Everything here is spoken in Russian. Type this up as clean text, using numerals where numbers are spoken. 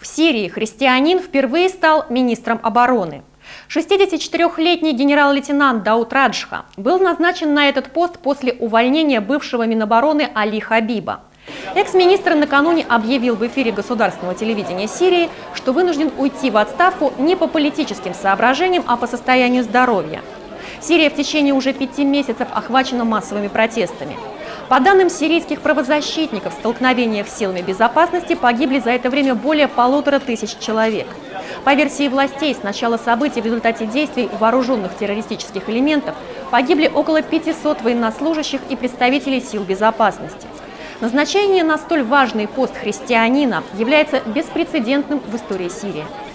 Сирии христианин впервые стал министром обороны. 64-летний генерал-лейтенант Дауд Раджха был назначен на этот пост после увольнения бывшего Минобороны Али Хабиба. Экс-министр накануне объявил в эфире государственного телевидения Сирии, что вынужден уйти в отставку не по политическим соображениям, а по состоянию здоровья. Сирия в течение уже 5 месяцев охвачена массовыми протестами. По данным сирийских правозащитников, в столкновениях с силами безопасности погибли за это время более 1500 человек. По версии властей, с начала событий в результате действий вооруженных террористических элементов погибли около 500 военнослужащих и представителей сил безопасности. Назначение на столь важный пост христианина является беспрецедентным в истории Сирии.